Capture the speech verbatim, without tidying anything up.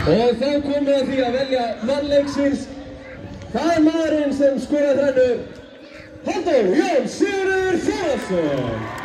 Og þá komum við að því að velja mann leiksins. Það er maðurinn sem skoraði þrennu, Halldór Jón Sigurður Þórðarson.